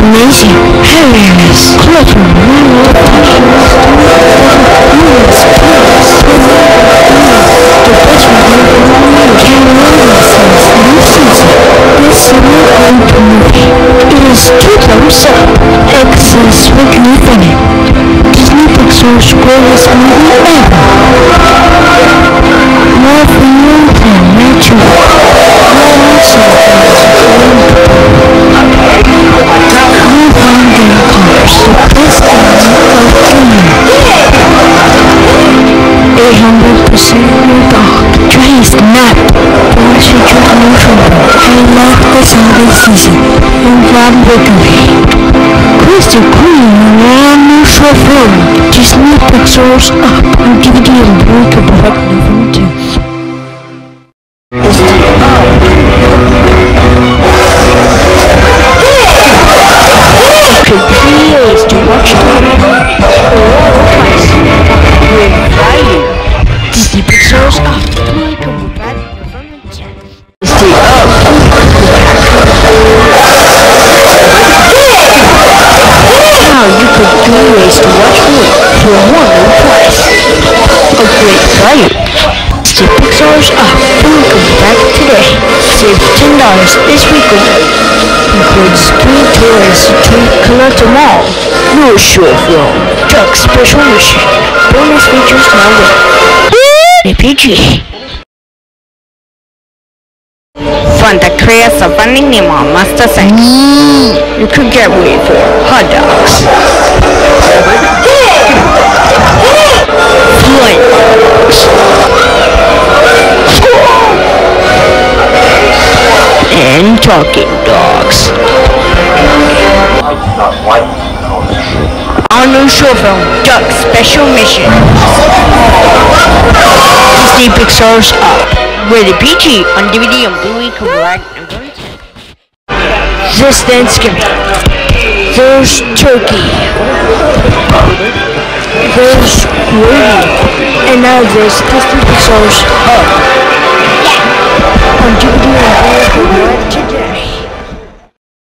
amazing, hilarious, colorful, it is 2 thumbs up. Excellent with nothing. Disney Pixar's greatest movie ever. More real than natural. More awesome New Founding Cars, the best of dreaming. 800% new dog. Try his nap. Watch it with motion. I love the Sunday season. And Rob Wiggly. Kristi Kreme and new short film. Disney Pixar's Up on DVD and Blu-ray November 10th. Years to watch Disney Pixar's Up. Now you could 3 ways to watch movie for one low price. A great value. Disney Pixar's Up. Come back today. Save $10 this weekend. Includes 3 tours to Collector Mall. No short film. Truck special mission. Bonus features now with PG. Fanta creates a Finding Nemo master set. You could get ready for hot dogs, flames, and talking dogs. Our new short film, Duck Special Mission. Disney Pixar's Up. Rated PG on DVD and Blu-ray November 10th. This Thanksgiving, there's turkey, there's gravy, and now there's Disney Pixar's Up on DVD and Blu-ray November 10th.